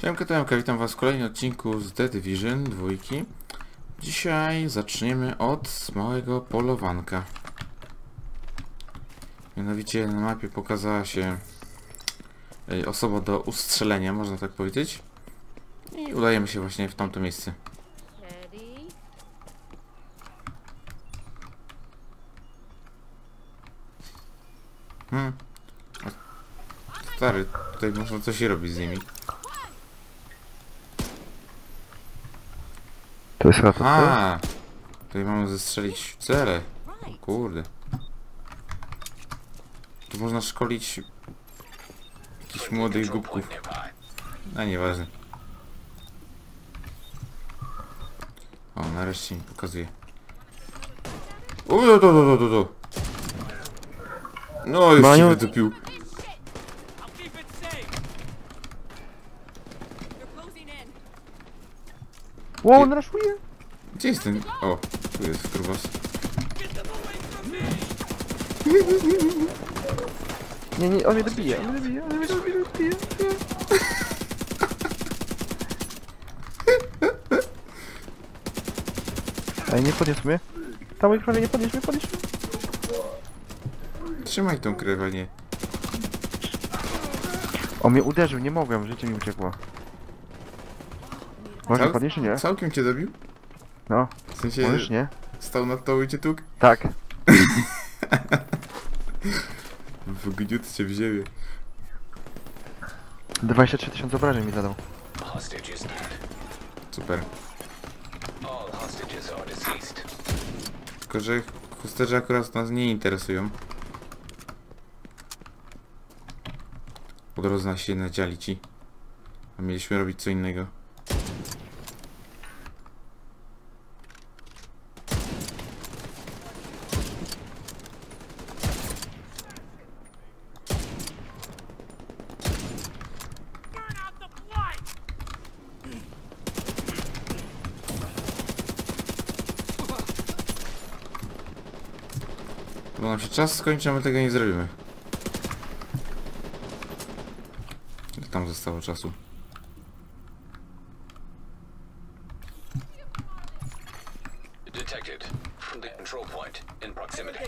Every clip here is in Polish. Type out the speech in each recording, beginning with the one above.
Siemka, witam was w kolejnym odcinku z The Division 2. Dzisiaj zaczniemy od małego polowanka. Mianowicie na mapie pokazała się osoba do ustrzelenia, można tak powiedzieć. I udajemy się właśnie w tamto miejsce. Stary, tutaj można coś robić z nimi. To jest chyba A, tutaj mamy zestrzelić cele. O kurde. Tu można szkolić jakichś młodych głupków. A nieważne. O, nareszcie mi pokazuje. Tu. No już się wydupił. Wow, on raszuje! Gdzie jest ten? O, tu jest grubas. Nie, on mnie dobije, on mnie dobije. Ej, nie podniósł mnie. Tam mój prawie nie podnieś mnie. Trzymaj tą krewę, nie. On mnie uderzył, nie mogłem, życie mi uciekło. Można podnieść czy nie? Całkiem cię dobił? No, W sensie możesz nie? stał nad tobą i cię tukł? Tak. Wgniótł cię w ziemię. 23 000 obrażeń mi zadał. Super. Tylko, że hosterze akurat nas nie interesują. Po drodze nas się nadziali ci. A mieliśmy robić co innego. Bo nam się czas skończy, a my tego nie zrobimy. Ile tam zostało czasu? Detected from the control point in proximity.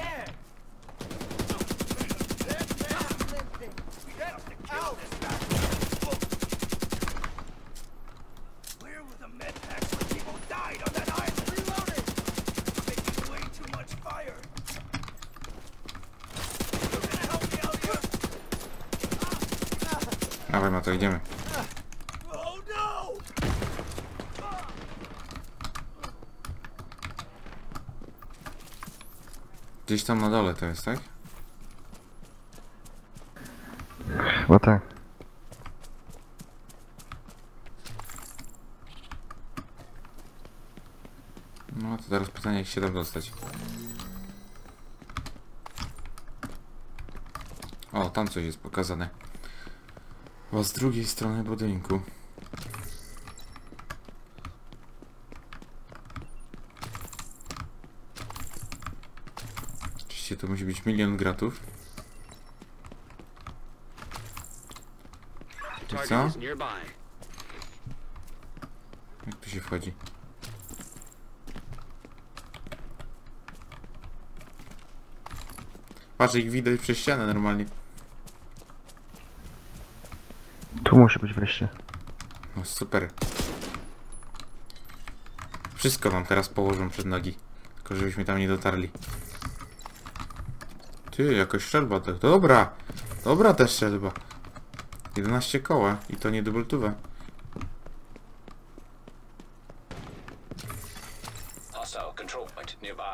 Where were the med packs when people died on that island? Reloading! Making way too much fire. You gonna help me out here? Dawaj, ma to idziemy. Oh no! Gdzieś tam na dole to jest, tak? Chyba tak. No to teraz pytanie, jak się tam dostać. O, tam coś jest pokazane. Chyba z drugiej strony budynku. Oczywiście to musi być 1 000 000 gratów. I co? Jak tu się wchodzi? Patrz, ich widać przez ścianę normalnie. Tu musi być wreszcie. No super. Wszystko nam teraz położą przed nogi. Tylko żebyśmy tam nie dotarli. Ty, jakaś strzelba. Dobra. Dobra ta strzelba. 11 koła. I to nie dubeltowe. Hostile control point nearby.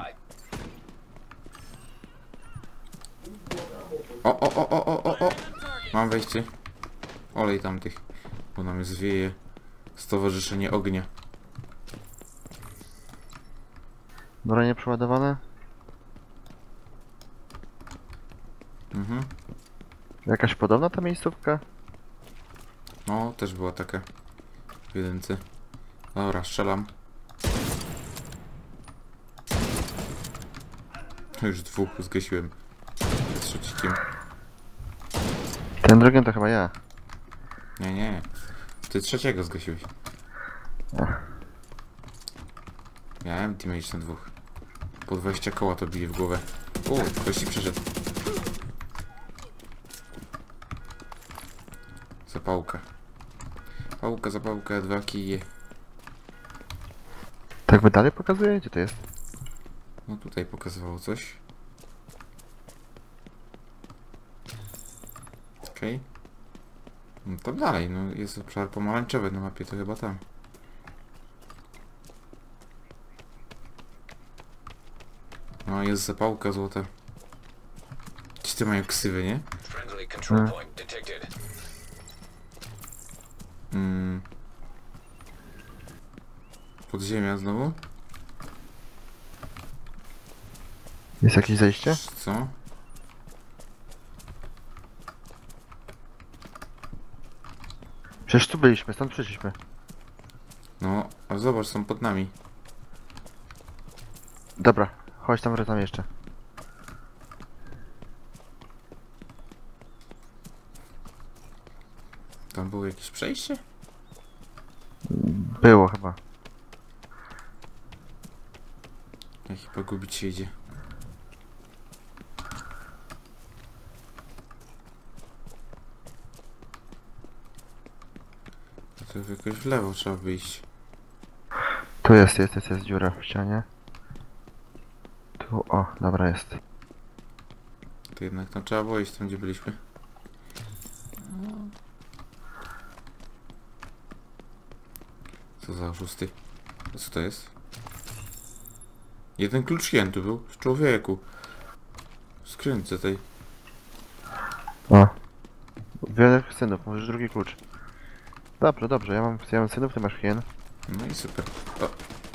O. Mam wejście. Olej tamtych. Bo nam zwieje Stowarzyszenie Ognia. Bronie przeładowane. Mhm. Jakaś podobna ta miejscówka? No, też była taka w jedynce. Dobra, strzelam. Już 2 zgasiłem. Z trzecim. Ten drugi to chyba ja. Nie. Ty trzeciego zgasiłeś. Ach. Miałem damage na 2. Po 20 koła to bije w głowę. Ktoś ci przeszedł. Zapałka. Zapałka, 2 kije. Tak by dalej pokazuje? Gdzie to jest? No tutaj pokazywało coś. Okej. No to dalej, no jest obszar pomarańczowy na mapie, to chyba tam. No jest zapałka złota. Ci te mają ksywy, nie? Friendly control point detected. Podziemia znowu? Jest jakieś zejście? Co? Przecież tu byliśmy, stąd przyszliśmy. No, a zobacz, są pod nami. Dobra, chodź tam, wracam jeszcze. Tam było jakieś przejście? Było chyba. Ja chyba gubić się idzie. To jakoś w lewo trzeba wyjść. Tu jest dziura w ścianie. Tu, o, dobra jest. To jednak tam trzeba było iść, tam gdzie byliśmy. Co za oszusty? A co to jest? Jeden klucz tu był. W człowieku. W skrzynce tej. O. Wiele synów, możesz drugi klucz. Dobrze, dobrze, ja mam synów, ty masz hien. No i super. O.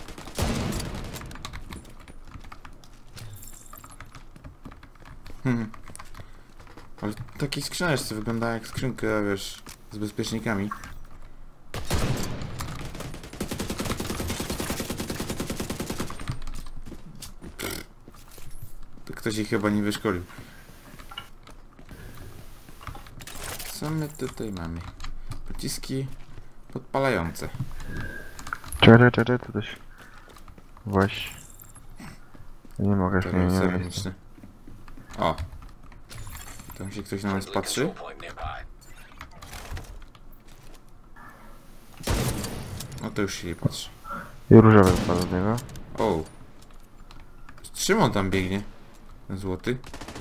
Ale w takiej skrzyneczce wygląda jak skrzynka, wiesz, z bezpiecznikami. To ktoś ich chyba nie wyszkolił. Co my tutaj mamy? Pociski podpalające. Czekaj, tu coś. Właśnie. Nie mogę, To nie jest wiem. ceramiczne. O! Tam się ktoś na nas Friendly patrzy. control point nearby. No to już się nie patrzy. I różowy wypadł z niego. O! Z czym on tam biegnie? Ten złoty?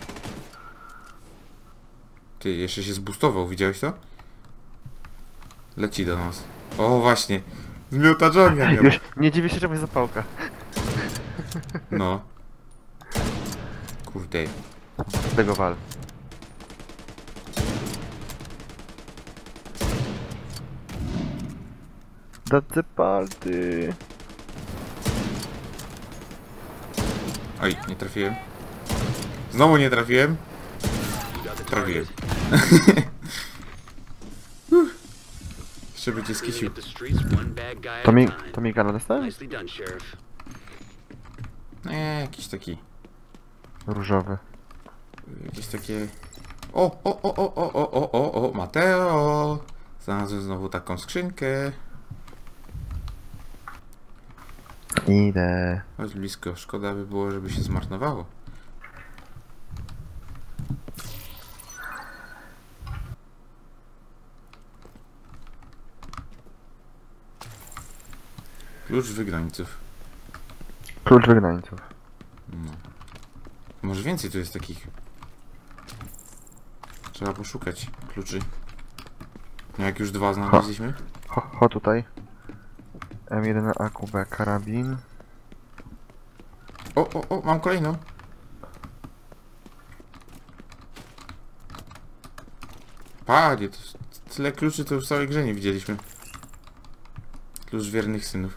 Ty, jeszcze się zbustował, widziałeś to? Leci do nas. O, właśnie! Zmiotaczonia miał. Już nie dziwię się, czemu jest zapałka. No. Kurde. Z tego wal. That's the party. Oj, nie trafiłem. Znowu nie trafiłem. Trafiłem. Jeszcze by cię skisił. The streets one bad guy at a time. To mi gala dostałem? Nicely done, Sheriff. Nie, jakiś taki. Różowy. Jakieś takie... O, Mateo! Znalazłem znowu taką skrzynkę. Idę. Chodź blisko, szkoda by było, żeby się zmarnowało. Klucz wygnańców. Klucz wygnańców. No. Może więcej tu jest takich. Trzeba poszukać kluczy. No jak już 2 znaleźliśmy. Ho tutaj. M1 AQB karabin. O, mam kolejną. Panie, to tyle kluczy to w całej grze nie widzieliśmy. Klucz wiernych synów.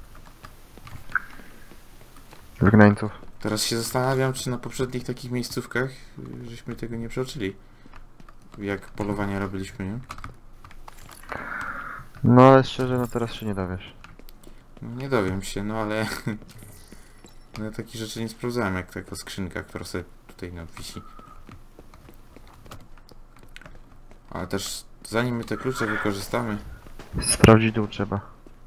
Wygnańców. Teraz się zastanawiam, czy na poprzednich takich miejscówkach żeśmy tego nie przeoczyli. Jak polowania robiliśmy, nie? No ale szczerze, no teraz się nie dowiesz. No, nie dowiem się, no ale... no ja takich rzeczy nie sprawdzałem, jak taka skrzynka, która sobie tutaj wisi. Ale też zanim my te klucze wykorzystamy, Sprawdzić dół trzeba.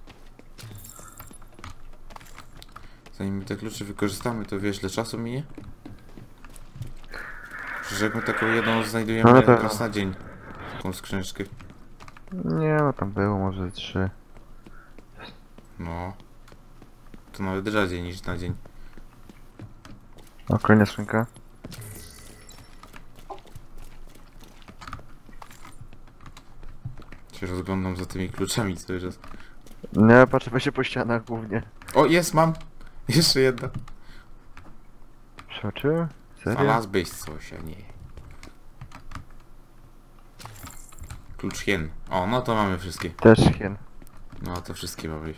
Zanim my te klucze wykorzystamy, to wiesz, ile czasu minie? Przecież jak my taką jedną znajdujemy No to- raz na dzień. Taką skrzyneczkę. Nie no, tam było może 3. No. To nawet rzadziej niż na dzień. O, kolejna skrzynka. Się rozglądam za tymi kluczami cały czas. Nie, patrzę się po ścianach głównie. O, jest, mam! Jeszcze jedna. Przeoczyłem? Serio? Znalazłbyś coś, a nie. Klucz hien. O, no to mamy wszystkie. Też hien. No to wszystkie mamy.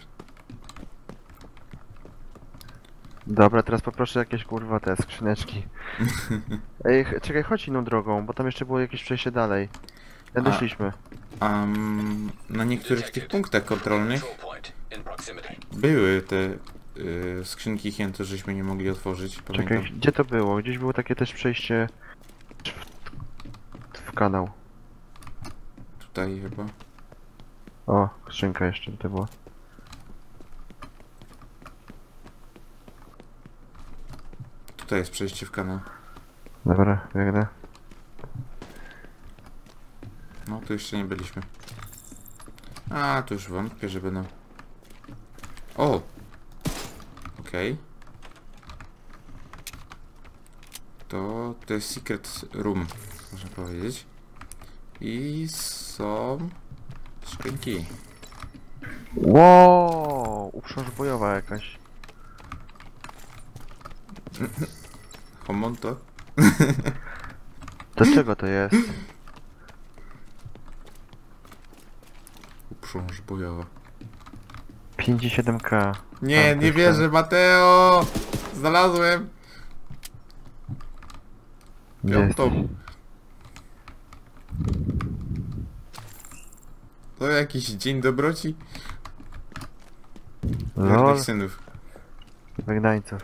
Dobra, teraz poproszę jakieś kurwa te skrzyneczki. Ej, czekaj, chodź inną drogą, bo tam jeszcze było jakieś przejście dalej. Tędy A. szliśmy. Na niektórych tych punktach kontrolnych Control point in proximity. były te skrzynki hien, to żeśmy nie mogli otworzyć. Pamiętam. Czekaj, gdzie to było? Gdzieś było takie też przejście w kanał. Tutaj chyba. O, skrzynka jeszcze to była. Tutaj jest przejście w kanał. Dobra, biegnę. No tu jeszcze nie byliśmy. A, tu już wątpię, że będą. O! Okej. To jest secret room, można powiedzieć. I są skrzynki. Wow, uprząż bojowa jakaś. Homonto? Do czego to jest? Uprząż bojowa. 57k. Nie, A, to nie jest wierzę, Mateo! Znalazłem! Gdzie Piątą. jesteś? To jakiś dzień dobroci? Lol, Wiernych synów. wygnańców.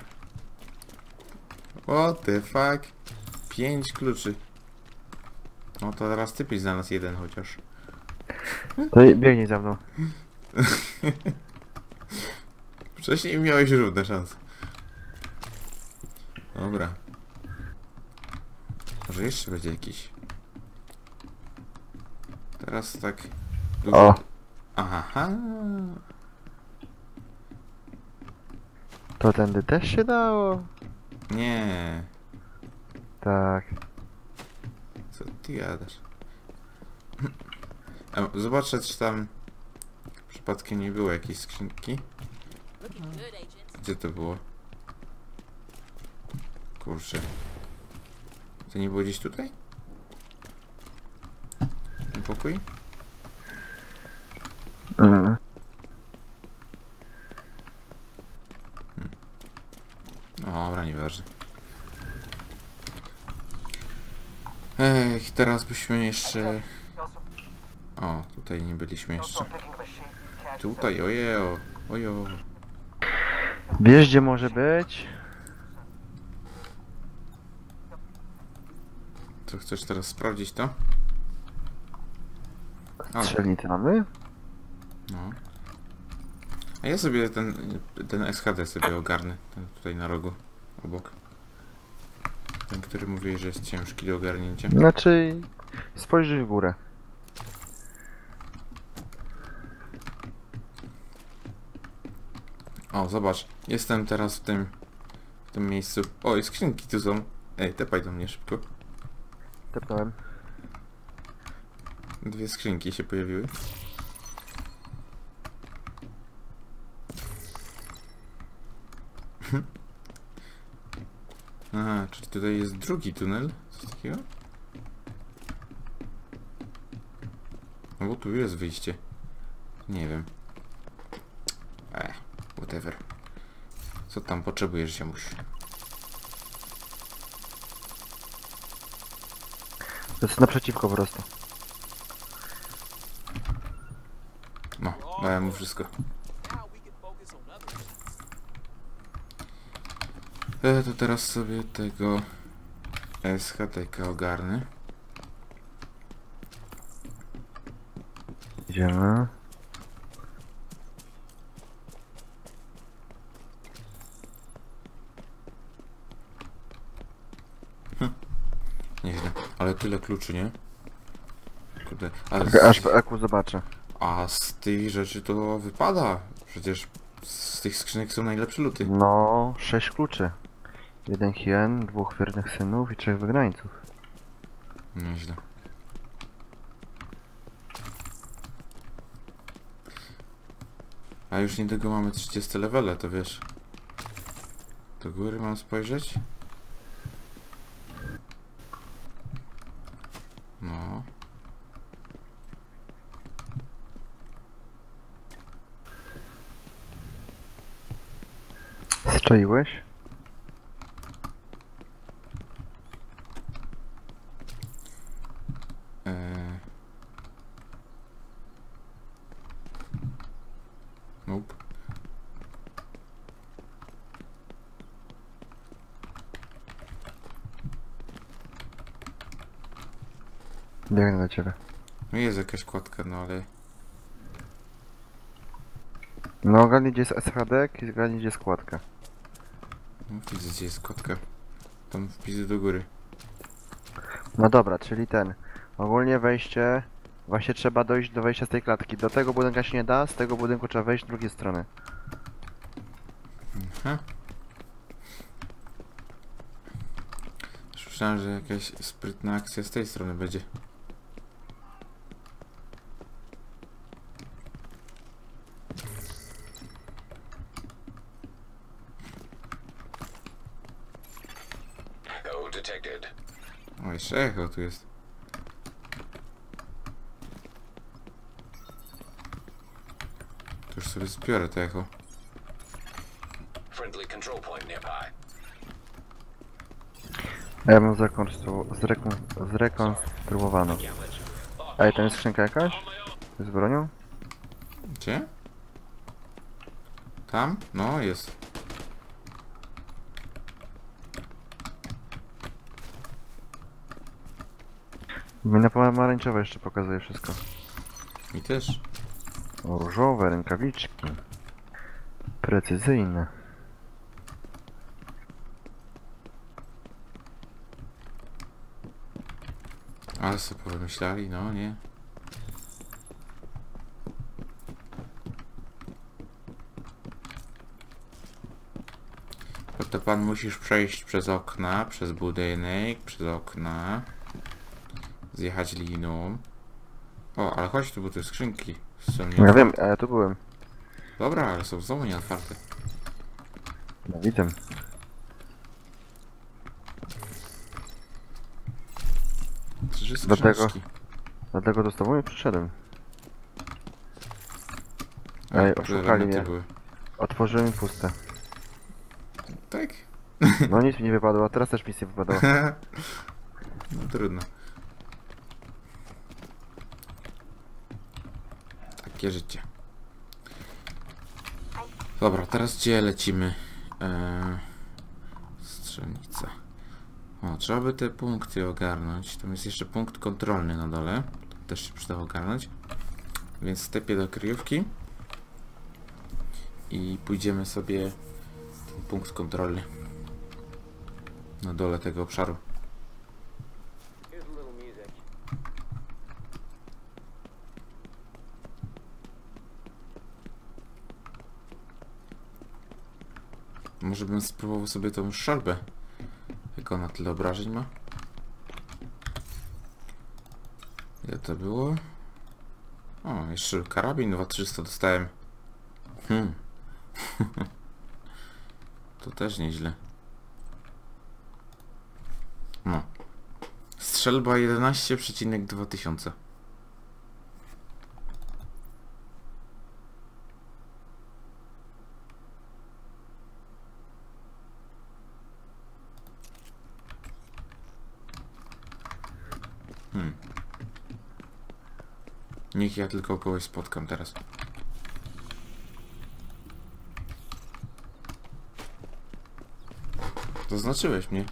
What the fuck? 5 kluczy. No to teraz ty byś znalazł jeden chociaż. To biegnij za mną. Wcześniej miałeś równe szanse. Dobra. Może jeszcze będzie jakiś. Teraz tak... O, Aha. to tędy też się dało? Nie. Tak. Co ty gadasz? Zobaczę, czy tam przypadkiem nie było jakiejś skrzynki. Gdzie to było? Kurczę. To nie było gdzieś tutaj? Ten pokój? Mm. Dobra, nieważne. Ech, teraz byśmy jeszcze... O, tutaj nie byliśmy jeszcze. Tutaj, ojejo, ojo. Wiesz gdzie może być? Co, chcesz teraz sprawdzić to? O, Strzelnicy mamy? no. A ja sobie ten SHD sobie ogarnę. Ten tutaj na rogu, obok. Ten, który mówiłeś, że jest ciężki do ogarnięcia. Znaczy, spojrzyj w górę. O, zobacz. Jestem teraz w tym miejscu. O, i skrzynki tu są. Ej, tepaj do mnie szybko. Tepnąłem. 2 skrzynki się pojawiły. Aha, czyli tutaj jest drugi tunel? Coś takiego? No bo tu jest wyjście. Nie wiem. Whatever. Co tam potrzebujesz, ziomuś? To jest naprzeciwko po prostu. No, dałem mu wszystko. To teraz sobie tego SHTK ogarnę. Idziemy. Nieźle. Ale tyle kluczy, nie? Kurde. Ale Aż po eku zobaczę. a z tych rzeczy to wypada. Przecież z tych skrzynek są najlepsze luty. No, 6 kluczy. 1 hien, 2 wiernych synów i 3 wygnańców. Nieźle. A już niedługo mamy 30 levele, to wiesz. Do góry mam spojrzeć? No. Strzeliłeś? Nope. Biegnę do ciebie. No jest jakaś kładka, no ale... No, ogarnij gdzie jest SHD i zgadnij gdzie jest kładka. No, widzę gdzie jest kładka. Tam wpisy do góry. No dobra, czyli ten. Ogólnie wejście... Właśnie trzeba dojść do wejścia z tej klatki. Do tego budynku się nie da, z tego budynku trzeba wejść z drugiej strony. Aha. Już myślałem, że jakaś sprytna akcja z tej strony będzie. Echo detected. O, jeszcze echo tu jest. To już sobie zbiorę to echo. Friendly control point nearby. Ja bym zrekonstruowano. Ej, tam jest skrzynka jakaś? Z bronią? Gdzie? Tam? No, jest. Mi na pomarańczowe jeszcze pokazuje wszystko. Mi też. O, różowe rękawiczki. Precyzyjne. Ale sobie powymyślali, no nie. No to pan musisz przejść przez okna, przez budynek, przez okna. Zjechać liną. O, ale chodź tu, bo tu skrzynki są Ja wiem, nieotwarte. a ja tu byłem. Dobra, ale są znowu nieotwarte. No widzę. Trzy Dlatego- skrzyneczki. Dlatego do tobą nie przyszedłem. A, Ej, tu oszukali elementy mnie. były. Otworzyłem puste. Tak? No nic mi nie wypadło, a teraz też nic nie wypadło. No trudno. Takie życie. Dobra, teraz gdzie lecimy? Strzelnica. O, trzeba by te punkty ogarnąć. Tam jest jeszcze punkt kontrolny na dole. Też się przyda ogarnąć. Więc stepię do kryjówki. I pójdziemy sobie ten punkt kontrolny. Na dole tego obszaru. Może bym spróbował sobie tą szalbę. Jak ona tyle obrażeń ma? Ile to było? O, jeszcze karabin 2300 dostałem. To też nieźle. No. Strzelba 11,2000. Niech ja tylko kogoś spotkam teraz. Zaznaczyłeś mnie.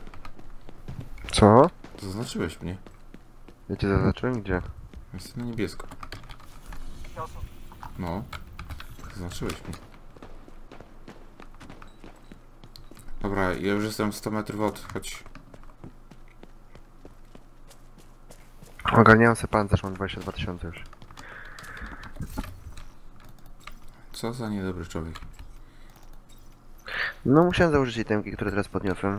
Co? Zaznaczyłeś mnie. Ja cię zaznaczyłem gdzie? Jestem na niebiesko. No. Zaznaczyłeś mnie. Dobra, ja już jestem 100 metrów od. Chodź. Ogarniałem sobie pancerz, mam 22 000 już. Co za niedobry człowiek. No musiałem założyć itemki, które teraz podniosłem.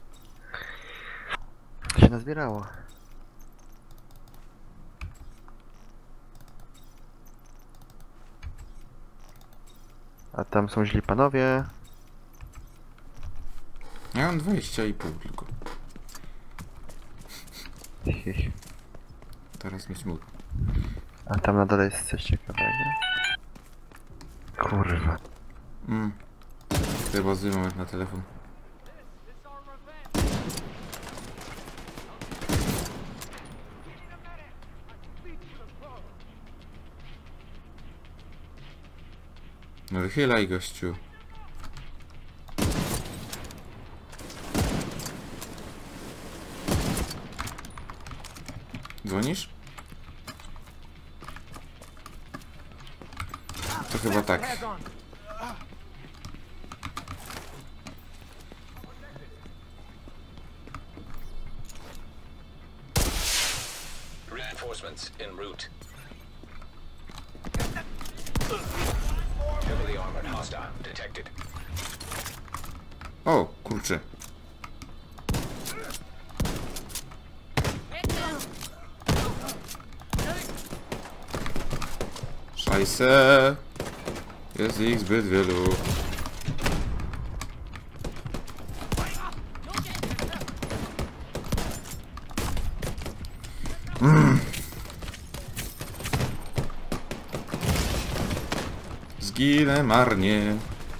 To się nazbierało. A tam są źli panowie. Ja mam 20,5 tylko. Teraz mi smutno. A tam na dole jest coś ciekawego. Kurwa. Chyba zły moment na telefon. No wychylaj, gościu. Dzwonisz? To chyba tak. Reinforcements en route. Heavily armored hostile detected. O, kurczę. Szajse. Jest ich zbyt wielu. Zginę marnie.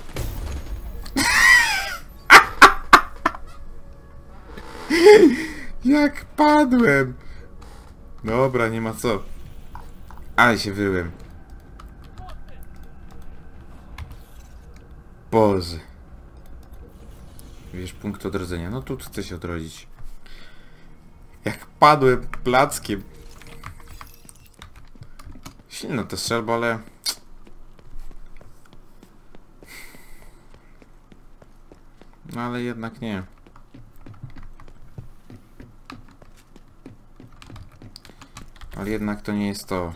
Jak padłem. Dobra, nie ma co. Ale się wyłem. Boże. Wiesz, punkt odrodzenia. No tu chcę się odrodzić. Jak padłem plackiem. Silna ta strzelba, ale... No ale jednak nie. Ale jednak to nie jest to.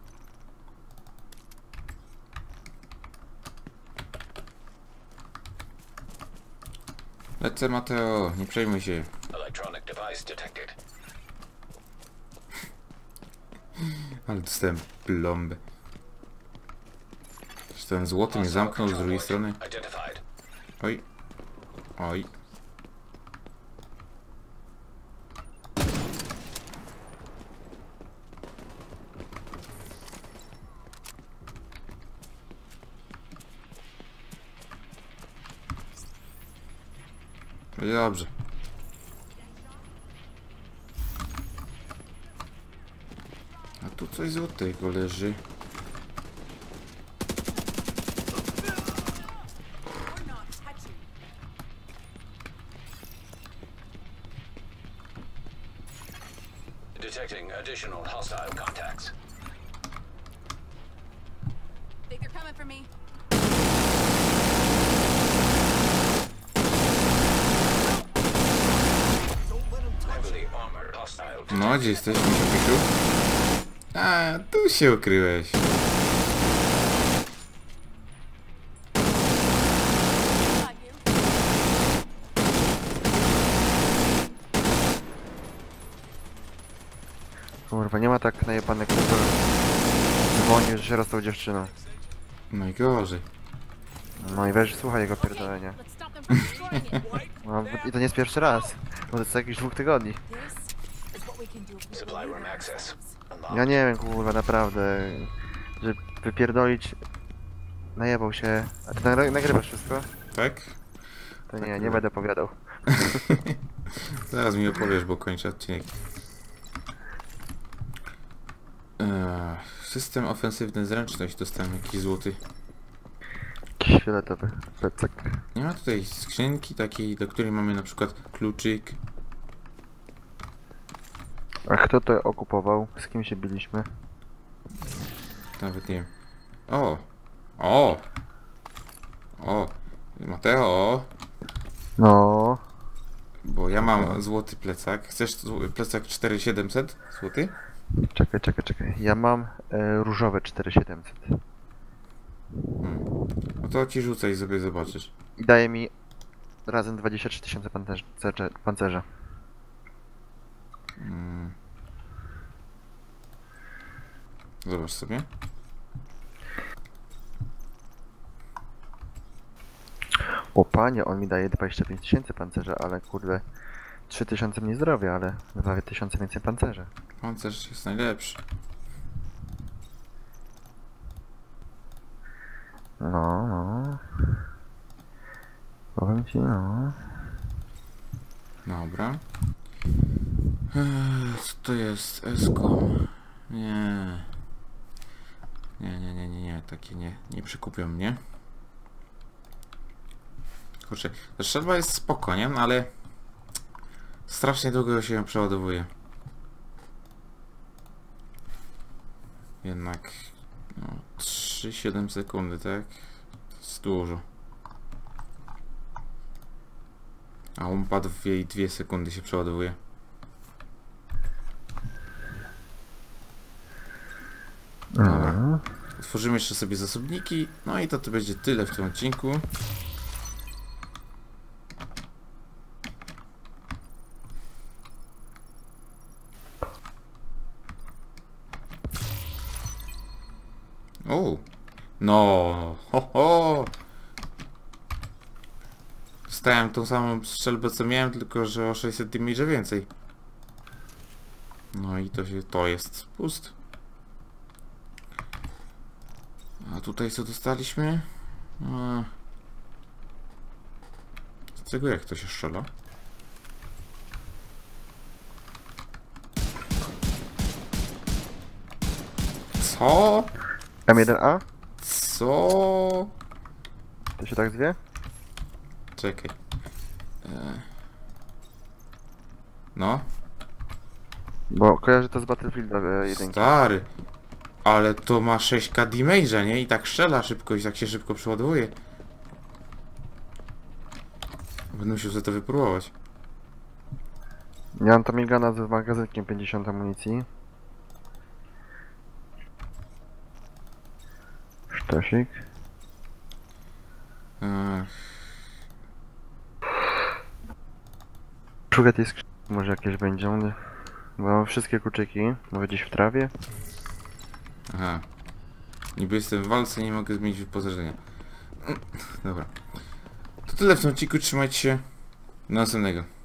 Lecę, Mateo, nie przejmuj się. Electronic device detected. Ale dostałem plombę. Czy ten złoty mnie zamknął z drugiej strony? Identified. Oj. Oj. Będzie dobrze. A tu coś złotego leży. Detecting additional hostile contacts. Think they're coming for me. Heavily armored hostile. No, gdzie jesteś, Misiu? A, tu się ukryłeś. Got you. Kurwa, nie ma tak najebane kupy. Dzwonił, że się rozstał dziewczyną. Najgorzej. No i weź, słuchaj jego pierdolenia. Let's stop them from destroying it. No i to nie jest pierwszy raz. Bo to jest jakichś 2 tygodni. This is what we can do if we Supply room access. Unlocked. Ja nie wiem, kurwa, naprawdę. Że wypierdolić... Najebał się. A ty nagrywasz wszystko? Tak? To Tak, nie no. będę opowiadał. Zaraz mi opowiesz, bo kończę odcinek. System ofensywny zręczność dostałem jakiś złoty. Jakiś fioletowy plecak. Nie ma tutaj skrzynki takiej, do której mamy na przykład kluczyk. A kto to okupował? Z kim się biliśmy? Nawet nie wiem. O! O! O! Mateo! No. Bo ja mam złoty plecak. Chcesz plecak 4700 złoty? Czekaj. Ja mam różowe 4700. No to ci rzucaj i sobie zobaczysz. I daje mi razem 23 tysiące pancerza. Zobacz sobie. O panie, on mi daje 25 tysięcy pancerza, ale kurde... 3000 mniej zdrowia, ale 2000 więcej pancerza. Pancerz jest najlepszy. No. Powiem ci, no. Dobra. Co to jest? Eskom. Nie. Nie. Takie nie przykupią mnie. Kurczę, ta strzelba jest spoko, nie? No ale... Strasznie długo się ją przeładowuje. Jednak... No, 3-7 sekundy, tak? To jest dużo. A on padł w jej 2 sekundy się przeładowuje. Dobra. Otworzymy jeszcze sobie zasobniki. No i to będzie tyle w tym odcinku. O! No! Ho! Dostałem tą samą strzelbę co miałem, tylko że o 600 damage więcej. No i to jest pust. A tutaj co dostaliśmy? Z tego jak to się strzela? Co? M1A? Co? To się tak zwie? Czekaj. No. Bo kojarzę to z Battlefielda 1. Stary. Ale to ma 6k damage'a, nie? I tak strzela szybko i tak się szybko przeładowuje. Będę musiał sobie to wypróbować. Ja mam to migana z magazynkiem 50 amunicji. Sztosik. Szukaj tej skrzynki, może jakieś będzie. Bo mam wszystkie kluczyki, może gdzieś w trawie. Aha. Niby jestem w walce, nie mogę zmienić wyposażenia. Dobra. To tyle w tym odcinku, trzymajcie się. Do następnego.